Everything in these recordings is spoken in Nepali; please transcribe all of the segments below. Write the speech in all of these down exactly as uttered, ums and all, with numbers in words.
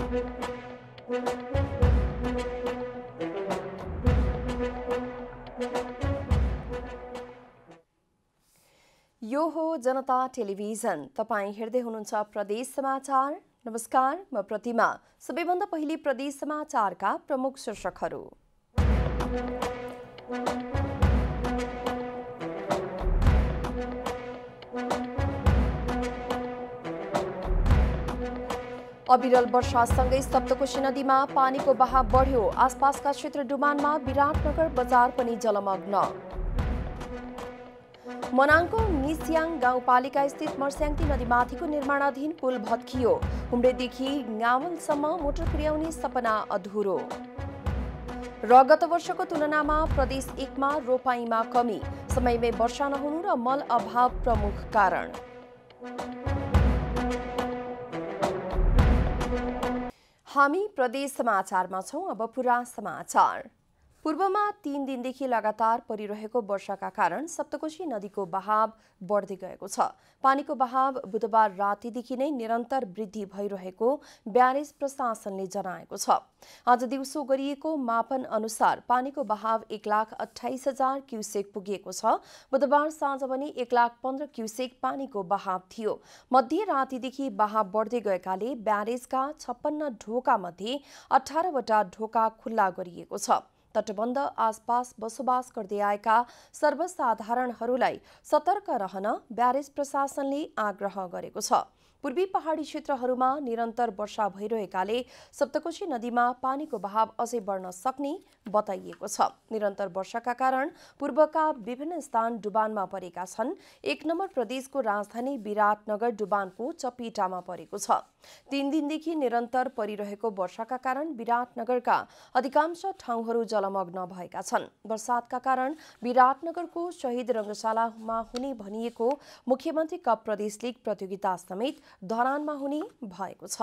यो हो जनता टेलिभिजन। तपाईं हेर्दै हुनुहुन्छ प्रदेश समाचार। नमस्कार, म प्रतिमा। सबैभन्दा पहिले प्रदेश समाचारका प्रमुख शीर्षकहरू। अविरल वर्षासँगै सप्तकोशी नदीमा पानीको बहाव बढ्यो। आसपासका क्षेत्र डुबानमा विराटनगर बजार पनि जलमग्न। मनाङको निस्याङ गाउँपालिका स्थित मर्स्याङ्ती नदीमाथिको निर्माणाधीन पुल भत्कियो। हुम्डेदेखि न्यावलसम्म मोटर पुर्याउने सपना अधुरो। र गत वर्षको तुलनामा प्रदेश एकमा रोपाईँमा कमी। समयमै वर्षा नहुनु र मल अभाव प्रमुख कारण। हामी प्रदेश समाचारमा छौं। अब पुरा समाचार। पूर्वमा तीन दिनदेखि लगातार परिरहेको वर्षाका कारण सप्तकोशी नदीको बहाव बढ्दै गएको छ। पानीको बहाव बुधबार रातिदेखि नै निरन्तर वृद्धि भइरहेको ब्यारेज प्रशासनले जनाएको छ। आज दिउँसो गरिएको मापन अनुसार पानीको बहाव एक लाख अठाइस हजार क्युसेक पुगेको छ। बुधबार साँझ पनि एक लाख पन्ध्र क्युसेक पानीको बहाव थियो। मध्य रातिदेखि बहाव बढ्दै गएकाले ब्यारेजका छप्पन्न ढोका मध्ये अठारवटा ढोका खुल्ला गरिएको छ। तटबन्ध आसपास बसोबास गर्दै आएका सर्वसाधारणहरूलाई सतर्क रहन ब्यारेज प्रशासनले आग्रह गरेको छ। पूर्वी पहाडी क्षेत्रहरूमा निरन्तर वर्षा भइरहेकाले सप्तकोशी नदीमा पानीको बहाव अझै बढ्न सक्ने बताइएको छ। निरन्तर वर्षाका कारण पूर्वका विभिन्न स्थान डुबानमा परेका छन्। एक नम्बर प्रदेशको राजधानी विराटनगर डुबानको चपेटामा परेको छ। तीन दिनदेखि निरन्तर परिरहेको वर्षाका कारण विराटनगरका अधिकांश ठाउँहरू जलमग्न भएका छन्। वर्षातका कारण विराटनगरको शहीद रङ्गशालामा हुने भनिएको मुख्यमन्त्री कप प्रदेश लीग प्रतियोगिता समेत धरानमा हुने भएको छ।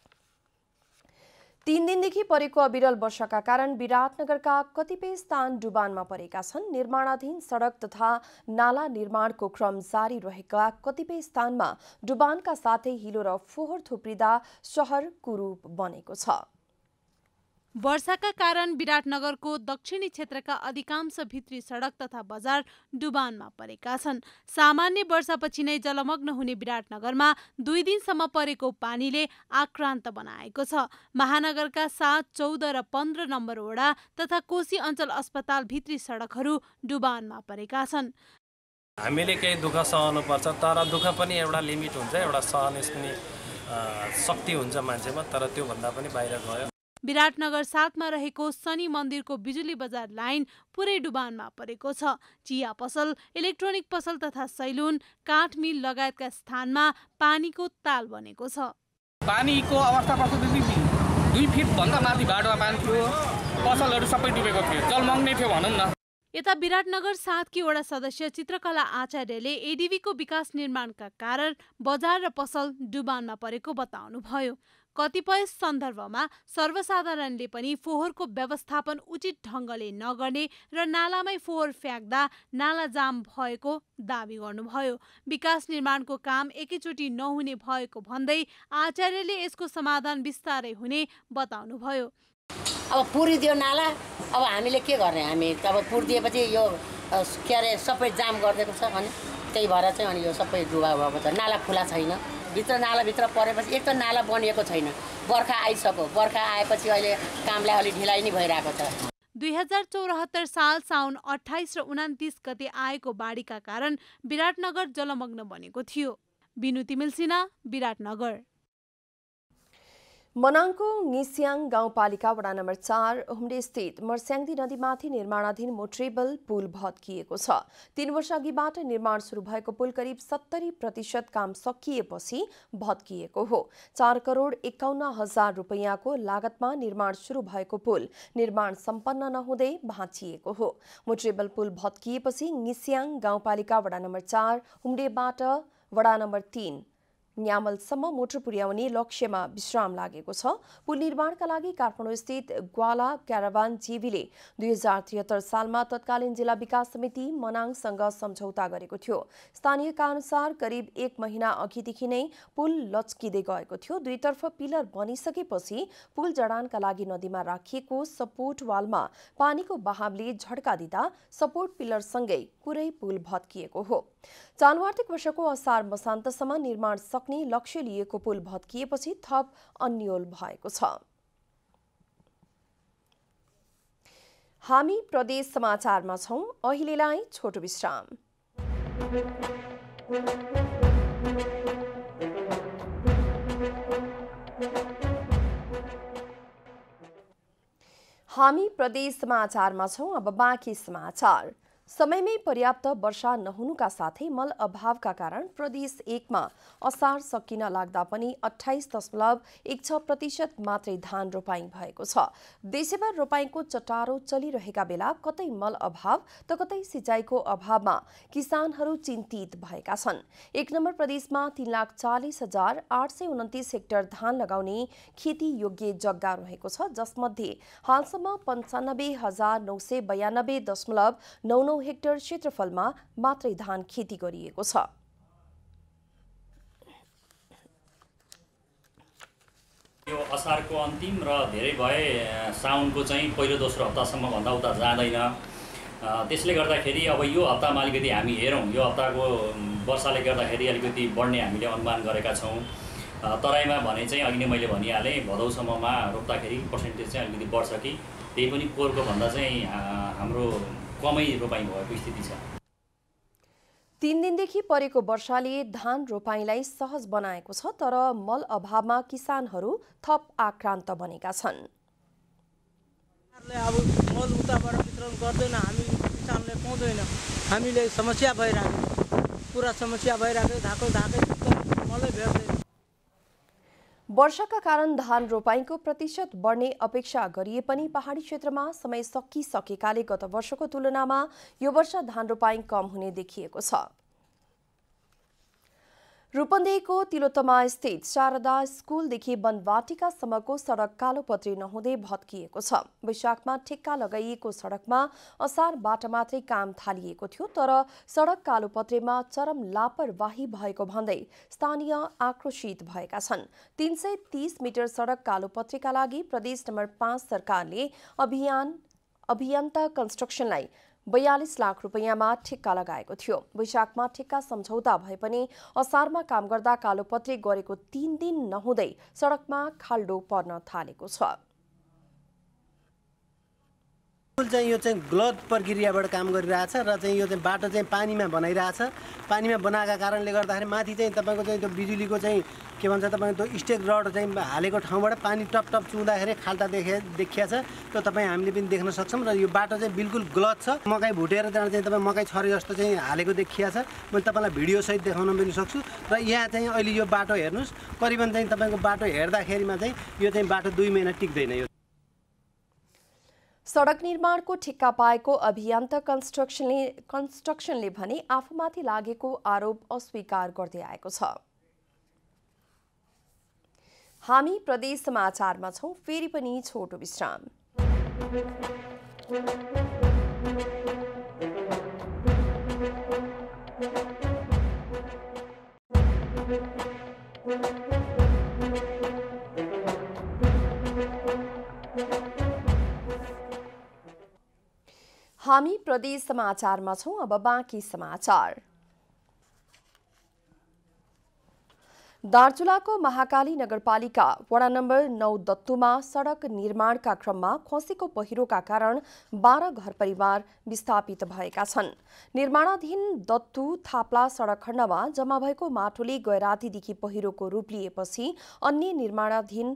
तीन दिनदेखि परेको अविरल वर्षाका कारण विराटनगरका कतिपय स्थान डुबानमा परेका छन्। निर्माणाधीन सडक तथा नाला निर्माणको क्रम जारी रहेका कतिपय स्थानमा डुबानका साथै हिलो र फोहोर थुप्रिँदा शहर कुरूप बनेको छ। वर्षाका कारण विराटनगरको दक्षिणी क्षेत्रका अधिकांश भित्री सडक तथा बजार डुबानमा परेका छन्। सामान्य वर्षापछि नै जलमग्न हुने विराटनगरमा दुई दिनसम्म परेको पानीले आक्रान्त बनाएको छ। महानगरका सात, चौध र पन्ध्र नम्बर वडा तथा कोशी अञ्चल अस्पताल भित्री सडकहरू डुबानमा परेका छन्। हामीले केही दुःख सहनुपर्छ, तर दुःख पनि एउटा लिमिट हुन्छ, एउटा सहने पनि शक्ति हुन्छ मान्छेमा, तर त्योभन्दा पनि बाहिर गयो। विराटनगर सातमा रहेको शनि मन्दिरको बिजुली बजार लाइन पुरै डुबानमा परेको छ। चिया पसल, इलेक्ट्रोनिक पसल तथा सैलुन, काठ मिल लगायतका स्थानमा पानीको ताल बनेको छ। पानीको अवस्था कस्तो थियो? दुई फिट भन्दा माथि बाटोमा पानी थियो। पसलहरू सबै डुबेको थियो, जलमग्नै थियो भनौँ न। यता विराटनगर सातकी वडा सदस्य चित्रकला आचार्यले एडिबीको विकास निर्माणका कारण बजार र पसल डुबानमा परेको बताउनुभयो। कतिपय सन्दर्भमा सर्वसाधारणले पनि फोहोरको व्यवस्थापन उचित ढङ्गले नगर्ने र नालामै फोहोर फ्याँक्दा नाला जाम भएको दावी गर्नुभयो। विकास निर्माणको काम एकैचोटि नहुने भएको भन्दै आचार्यले यसको समाधान बिस्तारै हुने बताउनुभयो। अब पुरिदियो नाला, अब हामीले के गर्ने? हामी अब पुरिदिएपछि यो के अरे सबै जाम गरिदिएको छ अनि त्यही भएर चाहिँ अनि यो सबै डुबा भएको छ। नाला खुला छैन। भित्र नालाभित्र परेपछि एक त नाला बनिएको छैन। बर्खा आइसक्यो, बर्खा आएपछि अहिले कामलाई अलि ढिलाइ नै भइरहेको छ। दुई हजार चौरात्तर साल साउन अठाइस र उनातिस गते आएको बाढीका कारण विराटनगर जलमग्न बनेको थियो। बिनु तिमिल सिन्हा, विराटनगर। मनाङको निस्याङ गाउँपालिका वडा नम्बर चार हुम्डे स्थित मर्स्याङ्ती नदीमाथि निर्माणाधीन मोट्रेबल पुल भत्किएको छ। तीन वर्ष अघिबाट निर्माण सुरु भएको पुल करिब सत्तरी प्रतिशत काम सकिएपछि भत्किएको हो। चार करोड एकाउन्न हजार रुपियाँको लागतमा निर्माण सुरु भएको पुल निर्माण सम्पन्न नहुँदै भाँचिएको हो। मोट्रेबल पुल भत्किएपछि निस्याङ गाउँपालिका वडा नम्बर चार हुम्डेबाट वडा नम्बर तीन न्यामलसम्म मोटर पुर्याउने लक्ष्यमा विश्राम लागेको छ। पुल निर्माणका लागि काठमाडौँस्थित ग्वाला क्याराभान जेबीले दुई हजार त्रिहत्तर सालमा तत्कालीन जिल्ला विकास समिति मनाङसँग सम्झौता गरेको थियो। स्थानीयका अनुसार करिब एक महिना अघिदेखि नै पुल लच्किँदै गएको थियो। दुईतर्फ पिलर बनिसकेपछि पुल जडानका लागि नदीमा राखिएको सपोर्ट वालमा पानीको बहावले झड्का दिँदा सपोर्ट पिलरसँगै पुरै पुल भत्किएको हो। चालु आर्थिक वर्षको असार मसान्तसम्म निर्माण सक्ने लक्ष्य लिएको पुल भत्किएपछि थप अन्यल भएको छ। हामी प्रदेश समाचारमा छौं। अहिलेलाई छोटो विश्राम। हामी प्रदेश समाचारमा छौं। अब बाँकी समाचार। समयमै पर्याप्त वर्षा नहुनुका साथै मल अभावका कारण प्रदेश एकमा असार सकिन लाग्दा पनि अठाइस दशमलव एक छ प्रतिशत मात्रै धान रोपाई भएको छ। देशभर रोपाईको चटारो चलिरहेका बेला कतै मल अभाव त कतै सिंचाईको अभावमा किसानहरू चिन्तित भएका छन्। एक नम्बर प्रदेशमा तीन लाख चालिस हजार आठ सय उन्तिस हेक्टर धान लगाउने खेती योग्य जग्गा रहेको छ, जसमध्ये हालसम्म पन्चानब्बे हजार नौ सय बयानब्बे दशमलव नौ नौ हेक्टर क्षेत्रफलमा मात्रै धान खेती गरिएको छ। यो असारको अन्तिम र धेरै भए साउनको चाहिँ पहिलो दोस्रो हप्तासम्म भन्दा उता जाँदैन। त्यसले गर्दाखेरि अब यो हप्तामा अलिकति हामी हेरौँ, यो हप्ताको वर्षाले गर्दाखेरि अलिकति बढ्ने हामीले अनुमान गरेका छौँ। तराईमा भने चाहिँ अघि नै मैले भनिहालेँ, भदौसम्ममा रोप्दाखेरि पर्सेन्टेज चाहिँ अलिकति बढ्छ कि त्यही पनि पोहोरको भन्दा चाहिँ हाम्रो कमै रोपाई भएको स्थिति छ। तीन दिनदेखि परेको वर्षाले धान रोपाईलाई सहज बनाएको छ, तर मल अभावमा किसानहरू थप आक्रान्त बनेका छन्। अब मल उताबाट वितरण गर्दैन, हामी किसानले पाउँदैन, हामीले समस्या भइरहेको, पुरा समस्या भइरहेको, धाको धाकै मलै भेट्दैन। वर्षाका कारण धान रोपाईको प्रतिशत बढ्ने अपेक्षा गरिए पनि पहाडी क्षेत्रमा समय सकिसकेकाले गत वर्षको तुलनामा यो वर्ष धान रोपाई कम हुने देखिएको छ। रूपन्देहीको तिलोत्तमा स्थित शारदा स्कुलदेखि वनवाटिकासम्मको सडक कालोपत्री नहुँदै भत्किएको छ। वैशाखमा ठेक्का लगाइएको सडकमा असारबाट मात्रै काम थालिएको थियो, तर सडक कालोपत्रेमा चरम लापरवाही भएको भन्दै स्थानीय आक्रोशित भएका छन्। तीन सय तीस मिटर सडक कालोपत्रेका लागि प्रदेश नम्बर पाँच सरकारले अभियान अभियन्ता कन्स्ट्रक्सनलाई बयालीस लाख रुपियाँमा ठेक्का लगाएको थियो। वैशाखमा ठेक्का सम्झौता भए पनि असारमा काम गर्दा कालोपत्री गरेको तीन दिन नहुँदै सडकमा खाल्डो पर्न थालेको छ। चाहिँ यो चाहिँ गलत प्रक्रियाबाट काम गरिरहेछ र चाहिँ यो चाहिँ बाटो चाहिँ पानीमा बनाइरहेछ। पानीमा बनाएका कारणले गर्दाखेरि माथि चाहिँ तपाईँको चाहिँ त्यो बिजुलीको चाहिँ के भन्छ तपाईँको त्यो स्टेक रड चाहिँ हालेको ठाउँबाट पानी टप टप चुँदाखेरि खाल्टा देखिया देखिया छ। त्यो तपाईँ हामीले पनि देख्न सक्छौँ र यो बाटो चाहिँ बिल्कुल गलत छ। मकै भुटेर त्यहाँ चाहिँ तपाईँ मकै छरे जस्तो चाहिँ हालेको देखिया छ। मैले तपाईँलाई भिडियोसहित देखाउन पनि सक्छु। र यहाँ चाहिँ अहिले यो बाटो हेर्नुहोस्, करिबन चाहिँ तपाईँको बाटो हेर्दाखेरिमा चाहिँ यो चाहिँ बाटो दुई महिना टिक्दैन। यो सडक निर्माणको ठेक्का पाएको अभियन्ता कन्स्ट्रक्सनले कन्स्ट्रक्सनले भने आफूमाथि लागेको आरोप अस्वीकार गर्दै आएको छ। हामी प्रदेश समाचारमा छौं। फेरि पनि छोटो विश्राम। हामी प्रदेश समाचारमा छौं। अब बाँकी समाचार। दार्चुलाको महाकाली नगरपालिका वडा नम्बर नौ दत्तुमा सडक निर्माणका क्रममा खसेको पहिरोका कारण बाह्र घर परिवार विस्थापित भएका छन्। निर्माणाधीन दत्तु थाप्ला सडक खण्डमा जम्मा भएको माटोले गैरातीदेखि पहिरोको रूप लिएपछि अन्य निर्माणाधीन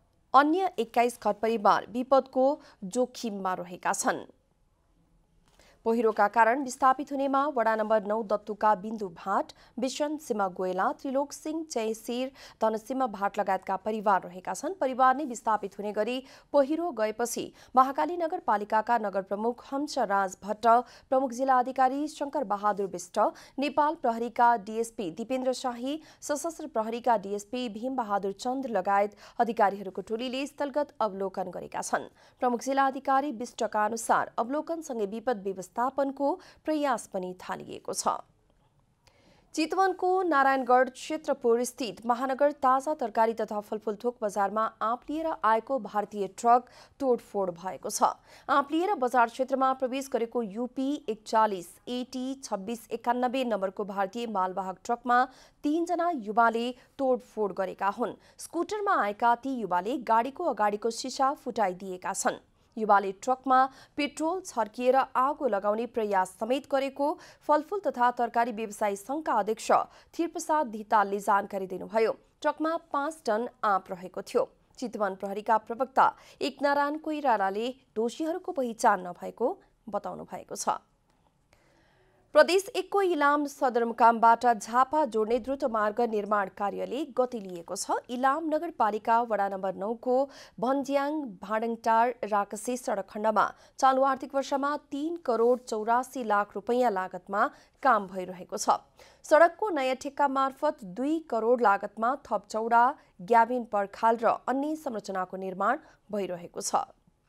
अन्य एक्काइस घर परिवार विपदको जोखिममा रहेका छन्। पहिरोका कारण विस्थापित हुनेमा वडा नम्बर नौ दत्तुका बिन्दु भाट, विशन सिंह गोयला, त्रिलोक सिंह चैसिर, धनसिंह भाट लगायतका परिवार रहेका छन्। परिवार नै विस्थापित हुने गरी पहिरो गएपछि महाकाली नगरपालिकाका नगर प्रमुख हंसराज भट्ट, प्रमुख जिल्ला अधिकारी शंकर बहादुर बिष्ट, नेपाल प्रहरीका डीएसपी दीपेन्द्र शाही, सशस्त्र प्रहरीका डीएसपी भीम बहादुर चन्द लगायत अधिकारीहरूको टोलीले स्थलगत अवलोकन गरेका छन्। प्रमुख जिल्ला अधिकारी बिष्टका अनुसार अवलोकनसँगै विपद व्यवस्थापनको प्रयास पनि थालिएको छ। चितवनको नारायणगढ क्षेत्रपुर स्थित महानगर ताजा तरकारी तथा फलफूल थोक बजारमा आँप लिएर आएको भारतीय ट्रक तोडफोड भएको छ। आँप लिएर बजार क्षेत्रमा प्रवेश गरेको यूपी एकचालिस एटी छब्बीस एकानब्बे नम्बरको भारतीय मालवाहक ट्रकमा तीनजना युवाले तोडफोड गरेका हुन्। स्कुटरमा आएका ती युवाले गाडीको अगाडिको सिसा फुटाइदिएका छन्। युवाले ट्रकमा पेट्रोल छर्किएर आगो लगाउने प्रयास समेत गरेको फलफूल तथा तरकारी व्यवसायी संघका अध्यक्ष थिरप्रसाद धितालले जानकारी दिनुभयो। ट्रकमा पाँच टन आँप रहेको थियो। चितवन प्रहरीका प्रवक्ता एकनारायण कोइरालाले दोषीहरूको पहिचान नभएको बताउनु भएको छ। प्रदेश एकको इलाम सदरमुकामबाट झापा जोड्ने द्रुत मार्ग निर्माण कार्यले गति लिएको छ। इलाम नगरपालिका वडा नम्बर नौ को भन्ज्याङ भाडङटार राकसे सडक खण्डमा चालु आर्थिक वर्षमा तीन करोड चौरासी लाख रुपैयाँ लागतमा काम भइरहेको छ। सडकको नयाँ ठेक्का मार्फत दुई करोड लागतमा थप चौडा, ग्याबिन पर्खाल र अन्य संरचनाको निर्माण भइरहेको छ।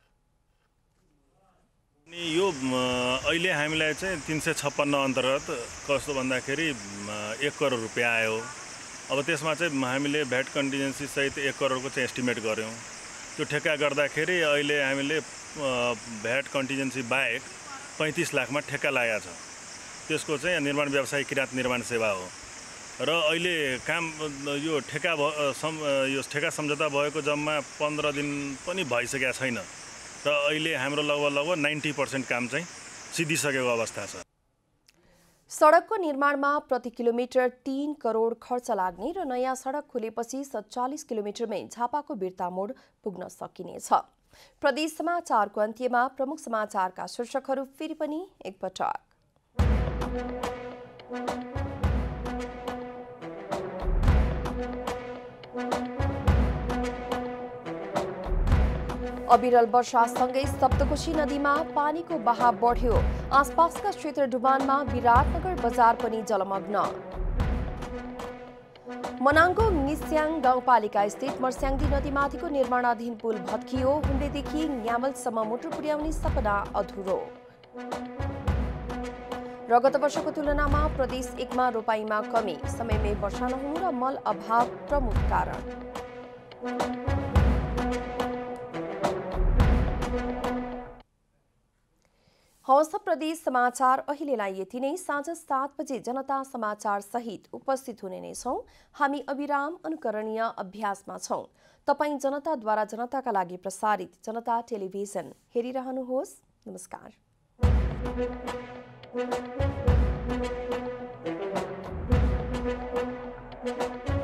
यो अहिले हामीलाई चाहिँ तीन सय छप्पन्न अन्तर्गत कस्तो भन्दाखेरि एक करोड रुपियाँ आयो। अब त्यसमा चाहिँ हामीले भ्याट कन्टिजेन्सी सहित एक करोडको चाहिँ एस्टिमेट गऱ्यौँ। त्यो ठेक्का गर्दाखेरि अहिले हामीले भ्याट कन्टिजेन्सी बाहेक पैँतिस लाखमा ठेक्का लागेको छ। त्यसको चाहिँ निर्माण व्यवसाय किराँत निर्माण सेवा हो र अहिले काम यो ठेक्का यो ठेक्का सम्झौता भएको जम्मा पन्ध्र दिन पनि भइसकेको छैन र अहिले हाम्रो लगभग लगभग नाइन्टी पर्सेन्ट काम चाहिँ सिद्धिसकेको अवस्था छ। सडकको निर्माणमा प्रति किलोमिटर तीन करोड खर्च लाग्ने र नयाँ सडक खुलेपछि सत्तालिस किलोमिटरमै झापाको बिर्ता मोड पुग्न सकिनेछ। प्रदेश समाचारको अन्त्यमा प्रमुख समाचारका शीर्षकहरू फेरि पनि एकपटक। अविरल वर्षासँगै सप्तकोशी नदीमा पानीको बहाव बढ्यो। आसपासका क्षेत्र डुबानमा विराटनगर बजार पनि जलमग्न। मनाङको निस्याङ गाउँपालिका स्थित मर्स्याङदी नदीमाथिको निर्माणाधीन पुल भत्कियो। हुम्बेदेखि न्यामलसम्म मोटर पुर्याउने सपना अधुरो। र गत वर्षको तुलनामा प्रदेश एकमा रोपाईमा कमी, समयमै वर्षा नहुनु र मल अभाव प्रमुख कारण। हवस् प्रदेश समाचार अहिलेलाई यति नै। साँझ सात बजे जनता समाचार सहित उपस्थित हुने नै छौं। हामी अविराम अनुकरणीय अभ्यासमा छौं। तपाईं जनताद्वारा जनताका लागि प्रसारित जनता टेलिभिजन हेरिरहनुहोस्। नमस्कार।